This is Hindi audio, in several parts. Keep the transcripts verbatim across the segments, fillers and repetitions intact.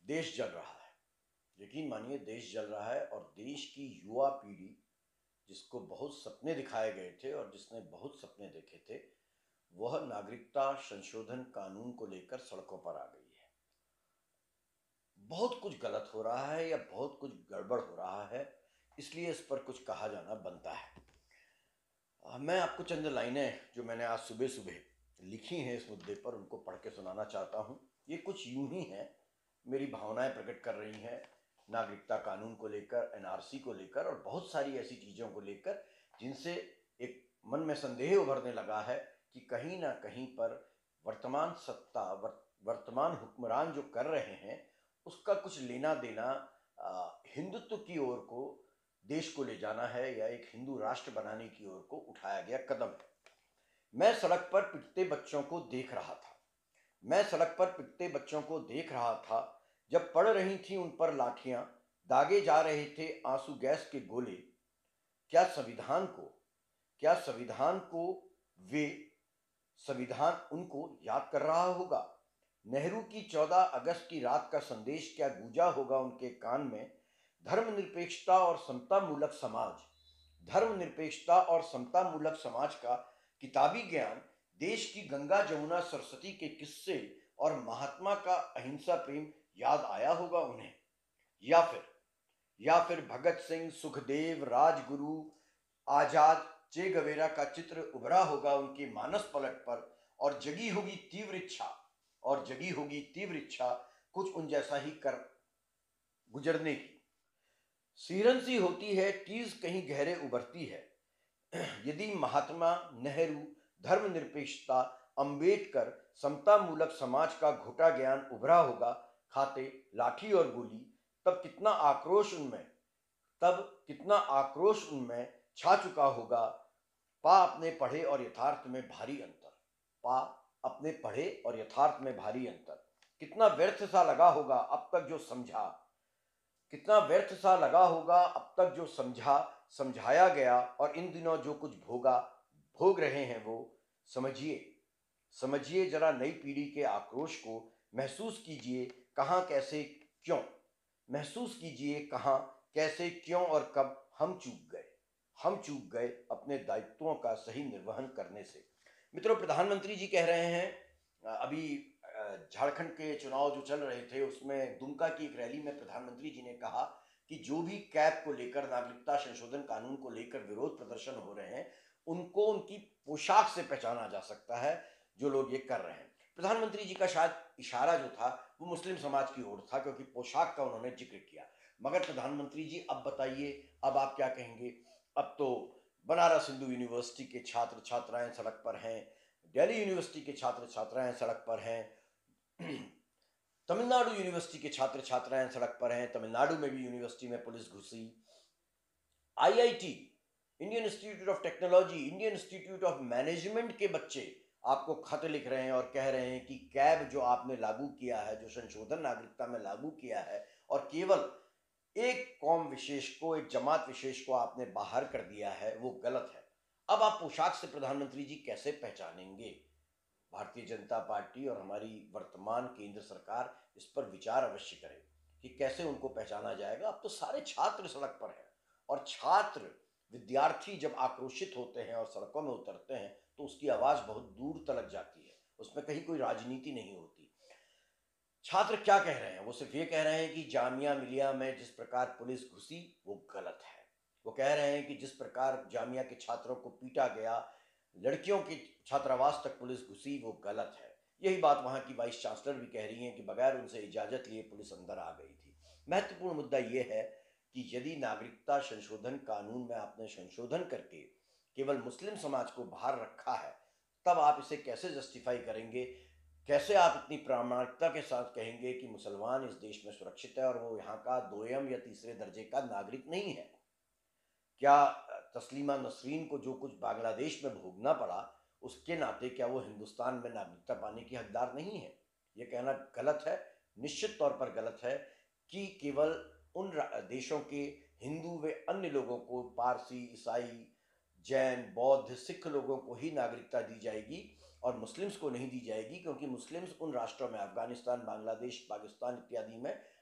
देश जल रहा है। यकीन मानिए देश जल रहा है और देश की युवा पीढ़ी जिसको बहुत सपने दिखाए गए थे और जिसने बहुत सपने देखे थे, वह नागरिकता संशोधन कानून को लेकर सड़कों पर आ गई है। बहुत कुछ गलत हो रहा है या बहुत कुछ गड़बड़ हो रहा है, इसलिए इस पर कुछ कहा जाना बनता है। मैं आपको चंद लाइनें जो मैंने आज सुबह सुबह लिखी हैं इस मुद्दे पर, उनको पढ़ के सुनाना चाहता हूँ। ये कुछ यूं ही हैं, मेरी भावनाएं प्रकट कर रही हैं नागरिकता कानून को लेकर, एनआरसी को लेकर और बहुत सारी ऐसी चीज़ों को लेकर जिनसे एक मन में संदेह उभरने लगा है कि कहीं ना कहीं पर वर्तमान सत्ता, वर्तमान हुक्मरान जो कर रहे हैं उसका कुछ लेना देना हिंदुत्व की ओर को, देश को ले जाना है या एक हिंदू राष्ट्र बनाने की ओर को उठाया गया कदम है। मैं सड़क पर पिटते बच्चों को देख रहा था मैं सड़क पर पिटते बच्चों को देख रहा था जब पड़ रही थी उन पर लाठियां, दागे जा रहे थे आंसू गैस के गोले। क्या संविधान को क्या संविधान को वे संविधान उनको याद कर रहा होगा? नेहरू की चौदह अगस्त की रात का संदेश क्या गूंजा होगा उनके कान में? धर्मनिरपेक्षता और समता मूलक समाज धर्मनिरपेक्षता और समता मूलक समाज का किताबी ज्ञान, देश की गंगा जमुना सरस्वती के किस्से और महात्मा का अहिंसा प्रेम याद आया होगा उन्हें? या फिर या फिर भगत सिंह, सुखदेव, राजगुरु, आजाद, चे गवेरा का चित्र उभरा होगा उनके मानस पलट पर और जगी होगी तीव्र इच्छा और जगी होगी तीव्र इच्छा कुछ उन जैसा ही कर गुजरने की। सीरन सी होती है, टीज कहीं गहरे उभरती है। यदि महात्मा, नेहरू, धर्मनिरपेक्षता, अंबेडकर, समता मूलक समाज का घोटा ज्ञान उभरा होगा खाते लाठी और गोली, तब कितना आक्रोश उनमें तब कितना आक्रोश उनमें छा चुका होगा। पा अपने पढ़े और यथार्थ में भारी अंतर पा अपने पढ़े और यथार्थ में भारी अंतर कितना व्यर्थ सा लगा होगा अब तक जो समझा कितना व्यर्थ सा लगा होगा अब तक जो समझा समझाया गया और इन दिनों जो कुछ भोगा भोग रहे हैं वो समझिए समझिए जरा नई पीढ़ी के आक्रोश को महसूस कीजिए। कहां कैसे क्यों महसूस कीजिए कहां कैसे क्यों और कब हम चूक गए हम चूक गए अपने दायित्वों का सही निर्वहन करने से। मित्रों, प्रधानमंत्री जी कह रहे हैं, अभी झारखंड के चुनाव जो चल रहे थे उसमें दुमका की एक रैली में प्रधानमंत्री जी ने कहा कि जो भी कैब को लेकर, नागरिकता संशोधन कानून को लेकर विरोध प्रदर्शन हो रहे हैं उनको उनकी पोशाक से पहचाना जा सकता है जो लोग ये कर रहे हैं। प्रधानमंत्री जी का शायद इशारा जो था वो मुस्लिम समाज की ओर था क्योंकि पोशाक का उन्होंने जिक्र किया। मगर प्रधानमंत्री जी अब बताइए, अब आप क्या कहेंगे? अब तो बनारस हिंदू यूनिवर्सिटी के छात्र छात्राएं सड़क पर हैं, दिल्ली यूनिवर्सिटी के छात्र छात्राएं सड़क पर हैं, तमिलनाडु यूनिवर्सिटी के छात्र छात्राएं सड़क पर हैं, तमिलनाडु में भी यूनिवर्सिटी में पुलिस घुसी। IIT, Indian institute of technology, Indian institute of management के बच्चे आपको खत लिख रहे हैं और कह रहे हैं कि कैब जो आपने लागू किया है, जो संशोधन नागरिकता में लागू किया है और केवल एक कौम विशेष को, एक जमात विशेष को आपने बाहर कर दिया है, वो गलत है। अब आप पोशाक से प्रधानमंत्री जी कैसे पहचानेंगे? भारतीय जनता पार्टी और हमारी वर्तमान केंद्र सरकार इस पर विचार अवश्य करे कि कैसे उनको पहचाना जाएगा। अब तो सारे छात्र सड़क पर हैं और छात्र, विद्यार्थी जब आक्रोशित होते हैं और सड़कों में उतरते हैं तो उसकी आवाज बहुत दूर तलक जाती है, उसमें कहीं कोई राजनीति नहीं होती। छात्र क्या कह रहे हैं? वो सिर्फ ये कह रहे हैं कि जामिया मिलिया में जिस प्रकार पुलिस घुसी वो गलत है। वो कह रहे हैं कि जिस प्रकार जामिया के छात्रों को पीटा गया, लड़कियों के छात्रावास तक पुलिस घुसी, वो गलत है। यही बात वहां की वाइस चांसलर भी कह रही हैं कि बगैर उनसे इजाजत लिए पुलिस अंदर आ गई थी। महत्वपूर्ण मुद्दा यह है कि यदि नागरिकता संशोधन कानून में आपने संशोधन करके केवल मुस्लिम समाज को बाहर रखा है, तब आप इसे कैसे जस्टिफाई करेंगे? कैसे आप इतनी प्रामाणिकता के साथ कहेंगे कि मुसलमान इस देश में सुरक्षित है और वो यहाँ का दोयम या तीसरे दर्जे का नागरिक नहीं है? क्या तस्लीमा नसरीन को जो कुछ बांग्लादेश में भोगना पड़ा उसके नाते क्या वो हिंदुस्तान में नागरिकता पाने की हकदार नहीं है? ये कहना गलत है, निश्चित तौर पर गलत है कि केवल उन देशों के हिंदू व अन्य लोगों को, पारसी, ईसाई, जैन, बौद्ध, सिख लोगों को ही नागरिकता दी जाएगी और मुस्लिम्स को नहीं दी जाएगी, क्योंकि मुस्लिम्स उन राष्ट्रों में, अफगानिस्तान, बांग्लादेश, पाकिस्तान इत्यादि में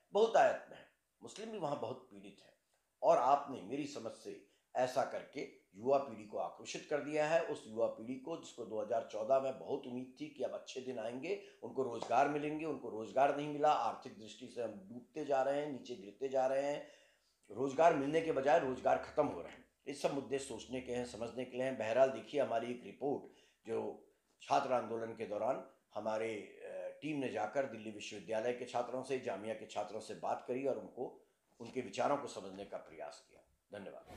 बहुतायत में है, मुस्लिम भी वहाँ बहुत पीड़ित हैं, और आपने मेरी समझ से ऐसा करके युवा पीढ़ी को आक्रोशित कर दिया है। उस युवा पीढ़ी को जिसको दो हज़ार चौदह में बहुत उम्मीद थी कि अब अच्छे दिन आएंगे, उनको रोजगार मिलेंगे, उनको रोजगार नहीं मिला। आर्थिक दृष्टि से हम डूबते जा रहे हैं, नीचे गिरते जा रहे हैं, रोजगार मिलने के बजाय रोजगार खत्म हो रहे हैं। इस सब मुद्दे सोचने के हैं, समझने के लिए हैं। बहरहाल देखिए, हमारी एक रिपोर्ट जो छात्र आंदोलन के दौरान हमारे टीम ने जाकर दिल्ली विश्वविद्यालय के छात्रों से, जामिया के छात्रों से बात करी और उनको उनके विचारों को समझने का प्रयास किया। धन्यवाद।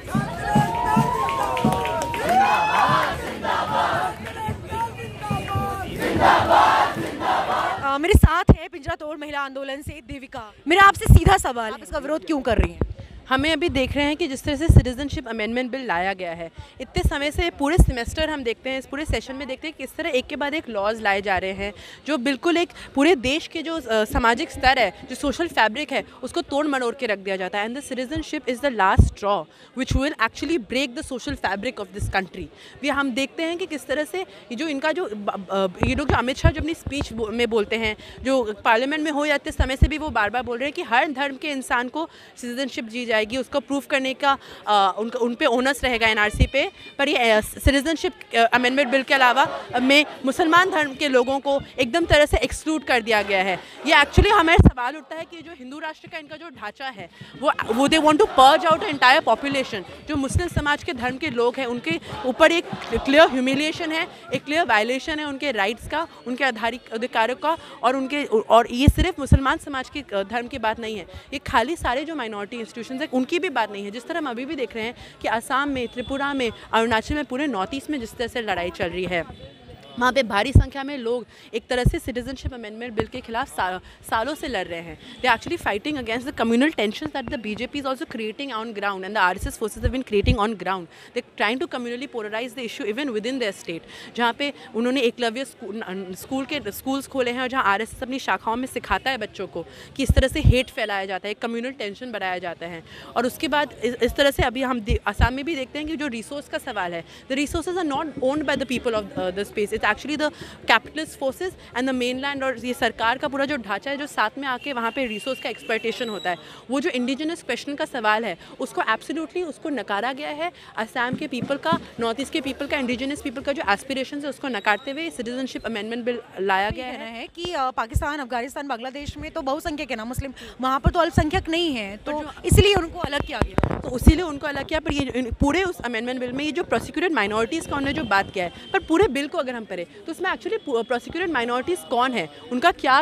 मेरे साथ है पिंजरा तोड़ महिला आंदोलन से देविका। मेरा आपसे सीधा सवाल, आप इसका विरोध क्यों कर रही हैं? हमें अभी देख रहे हैं कि जिस तरह से सिटीजनशिप अमेंडमेंट बिल लाया गया है, इतने समय से पूरे सेमेस्टर हम देखते हैं, इस पूरे सेशन में देखते हैं किस तरह एक के बाद एक लॉज लाए जा रहे हैं जो बिल्कुल एक पूरे देश के जो सामाजिक स्तर है, जो सोशल फैब्रिक है, उसको तोड़ मरोड़ के रख दिया जाता है। And the citizenship is the last straw which will actually break the social fabric of this country. वे हम देखते हैं कि किस तरह से जो इनका जो ये लोग जो अमित शाह जो अपनी स्पीच में बोलते हैं, जो पार्लियामेंट में हो जाते समय से भी वो बार बार बोल रहे हैं कि हर धर्म के इंसान को सिटीजनशिप दी जाएगी, उसको प्रूफ करने का आ, उनका उन पे ओनस रहेगा एनआरसी पे। पर ये सिटीजनशिप अमेंडमेंट बिल के अलावा में मुसलमान धर्म के लोगों को एकदम तरह से एक्सक्लूड कर दिया गया है। ये एक्चुअली हमें सवाल उठता है कि जो हिंदू राष्ट्र का इनका जो ढांचा है वो वो they want to purge out entire population. जो मुस्लिम समाज के धर्म के लोग हैं उनके ऊपर एक क्लियर ह्यूमिलिएशन है, एक क्लियर वायलेशन है उनके राइट्स का, उनके आधारिक अधिकारों का, और उनके और ये सिर्फ मुसलमान समाज के धर्म की बात नहीं है, ये खाली सारे जो माइनॉरिटी इंस्टीट्यूशंस हैं उनकी भी बात नहीं है। जिस तरह हम अभी भी देख रहे हैं कि असम में, त्रिपुरा में, अरुणाचल में, पूरे नॉर्थ ईस्ट में जिस तरह से लड़ाई चल रही है, वहाँ पे भारी संख्या में लोग एक तरह से सिटीजनशिप अमेंडमेंट बिल के खिलाफ सा, सालों से लड़ रहे हैं। They actually fighting against the communal tensions that the BJP is also creating on ground and the RSS forces have been creating on ground. They trying to communally polarise the issue even within their state, जहाँ पे उन्होंने एकलव्य स्कूल स्कूल के स्कूल्स खोले हैं और जहाँ आरएसएस अपनी शाखाओं में सिखाता है बच्चों को कि इस तरह से हेट फैलाया जाता है, कम्युनल टेंशन बढ़ाया जाता है। और उसके बाद इस, इस तरह से अभी हम असम में भी देखते हैं कि जो रिसोर्स का सवाल है, the resources are not owned by the people of the space, it's actually the capitalist forces and the mainland. और ये सरकार का पूरा जो ढांचा है जो साथ में आके वहाँ पे रिसोर्स का एक्सप्लॉयटेशन होता है। वो जो इंडिजिनस क्वेश्चन का सवाल है उसको एब्सोल्युटली उसको नकारा गया है। असम के पीपल का, नॉर्थ ईस्ट के पीपल का, इंडिजिनस पीपल का जो एस्पिरेशन है उसको नकारते हुए सिटीजनशिप अमेंडमेंट बिल लाया गया है, है कि पाकिस्तान, अफगानिस्तान, बांग्लादेश में तो बहुसंख्यक है ना मुस्लिम, वहाँ पर तो अल्पसंख्यक नहीं है, तो इसलिए उनको अलग किया गया। तो इसीलिए उनको अलग किया। पर ये पूरे उस अमेंडमेंट बिल में ये जो प्रोसिक्यूटेड माइनॉरिटीज़ का उन्होंने जो बात किया है, पर पूरे बिल को अगर हम पढ़ें तो उसमें एक्चुअली प्रोसिक्यूटेड माइनॉरिटीज़ कौन है, उनका क्या,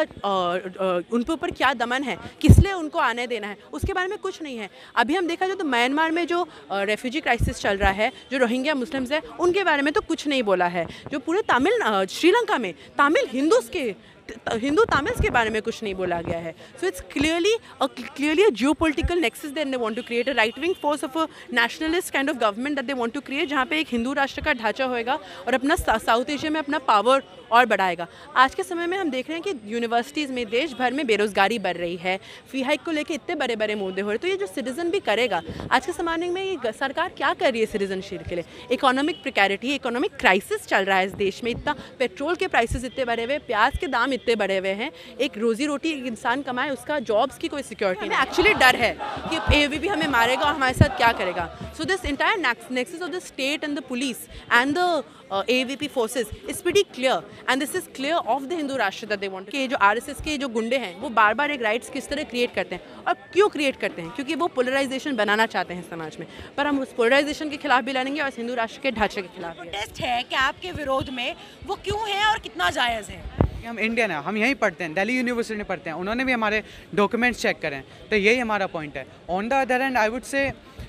उन पर ऊपर क्या दमन है, किस लिए उनको आने देना है, उसके बारे में कुछ नहीं है। अभी हम देखा जाए तो म्यांमार में जो रेफ्यूजी क्राइसिस चल रहा है, जो रोहिंग्या मुस्लिम्स है, उनके बारे में तो कुछ नहीं बोला है। जो पूरे तमिल श्रीलंका में तमिल हिंदूज के हिंदू तामिल्स के बारे में कुछ नहीं बोला गया है। So it's clearly a clearly a geopolitical nexus there they want to create a right wing force of a nationalist kind of government that they want to create, जहाँ पे एक हिंदू राष्ट्र का ढांचा होएगा और अपना साउथ एशिया में अपना पावर और बढ़ाएगा। आज के समय में हम देख रहे हैं कि यूनिवर्सिटीज़ में देश भर में बेरोजगारी बढ़ रही है, फी हाइक को लेकर इतने बड़े बड़े मुद्दे हो रहे, तो ये जो सिटीजन भी करेगा, आज के ज़माने में ये सरकार क्या कर रही है सिटीजनशिप के लिए? इकोनॉमिक प्रिकैरिटी, इकोनॉमिक क्राइसिस चल रहा है इस देश में, इतना पेट्रोल के प्राइसेस इतने बढ़े हुए, प्याज के दाम इतने बढ़े हुए हैं, एक रोजी रोटी इंसान कमाए उसका जॉब्स की कोई सिक्योरिटी नहीं। एक्चुअली डर है कि एबीपी हमें मारेगा और हमारे साथ क्या करेगा। So this entire nexus of the state and the police and the A V P forces is pretty clear, and this is clear of the Hindu rashtra that they want. कि जो R S S के जो गुंडे हैं वो बार बार एक राइट्स किस तरह क्रिएट करते हैं और क्यों क्रिएट करते हैं? क्योंकि वो पोलराइजेशन बनाना चाहते हैं समाज में। पर हम उस पोलराइजेशन के खिलाफ भी लड़ेंगे और हिंदू राष्ट्र के ढांचे के खिलाफ भी। प्रोटेस्ट है कैब के विरोध में, वो क्यों है और कितना जायज़ है? हम इंडियन हैं, हम यहीं पढ़ते हैं, दिल्ली यूनिवर्सिटी में पढ़ते हैं, उन्होंने भी हमारे डॉक्यूमेंट्स चेक करें, तो यही हमारा पॉइंट है। On the other hand I would say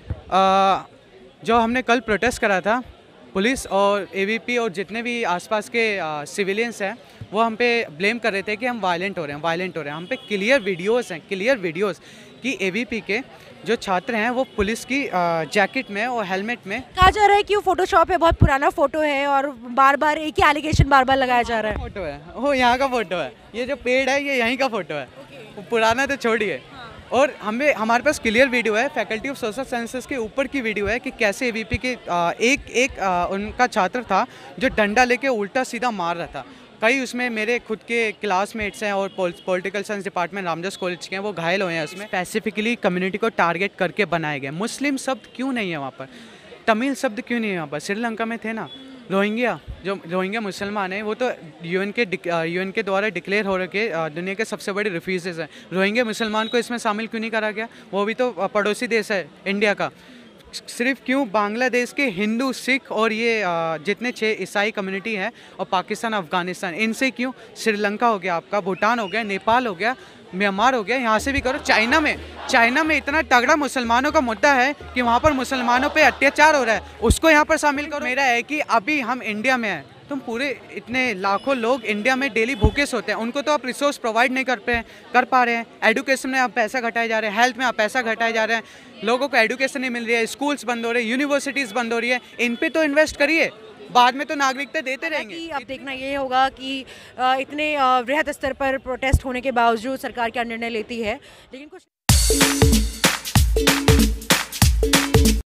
जो हमने कल प्रोटेस्ट करा था, पुलिस और एवीपी और जितने भी आसपास के सिविलियंस हैं वो हम पे ब्लेम कर रहे थे कि हम वायलेंट हो रहे हैं वायलेंट हो रहे हैं हम पे क्लियर वीडियोस हैं क्लियर वीडियोस कि एवीपी के जो छात्र हैं वो पुलिस की जैकेट में और हेलमेट में। कहा जा रहा है कि वो फोटोशॉप है, बहुत पुराना फोटो है और बार बार एक ही एलिगेशन बार बार लगाया जा रहा है। फोटो है वो यहाँ का फोटो है, ये जो पेड़ है ये यहीं का फोटो है, okay. पुराना तो छोड़िए। और हमें हमारे पास क्लियर वीडियो है, फैकल्टी ऑफ सोशल साइंसेस के ऊपर की वीडियो है कि कैसे एवीपी के आ, एक एक आ, उनका छात्र था जो डंडा लेके उल्टा सीधा मार रहा था। कई उसमें मेरे खुद के क्लासमेट्स हैं और political science department Ramdas college के हैं, वो घायल हुए हैं उसमें। स्पेसिफिकली कम्युनिटी को टारगेट करके बनाए गए। मुस्लिम शब्द क्यों नहीं है वहाँ पर, तमिल शब्द क्यों नहीं है वहाँ पर? श्रीलंका में थे ना रोहिंग्या, जो रोहिंग्या मुसलमान हैं, वो तो यूएन के यूएन के द्वारा डिक्लेयर हो रखे दुनिया के सबसे बड़े रिफ्यूजीज हैं। रोहिंग्या मुसलमान को इसमें शामिल क्यों नहीं करा गया? वो भी तो पड़ोसी देश है इंडिया का। सिर्फ क्यों बांग्लादेश के हिंदू, सिख और ये जितने छः ईसाई कम्युनिटी हैं और पाकिस्तान, अफगानिस्तान, इनसे क्यों? श्रीलंका हो गया आपका, भूटान हो गया, नेपाल हो गया, म्यांमार हो गया, यहाँ से भी करो। चाइना में चाइना में इतना तगड़ा मुसलमानों का मुद्दा है कि वहाँ पर मुसलमानों पे अत्याचार हो रहा है, उसको यहाँ पर शामिल करो। मेरा है कि अभी हम इंडिया में हैं, तुम पूरे इतने लाखों लोग इंडिया में डेली भूखे सोते हैं, उनको तो आप रिसोर्स प्रोवाइड नहीं कर पे कर पा रहे हैं। एजुकेशन में आप पैसा घटाए जा रहे हैं, हेल्थ में आप पैसा घटाए जा रहे हैं, लोगों को एजुकेशन नहीं मिल रही है, स्कूल्स बंद हो रहे हैं, यूनिवर्सिटीज़ बंद हो रही है। इन पे तो इन्वेस्ट करिए, बाद में तो नागरिकता देते रहेंगे। अब देखना ये होगा कि इतने वृहद स्तर पर प्रोटेस्ट होने के बावजूद सरकार क्या निर्णय लेती है, लेकिन कुछ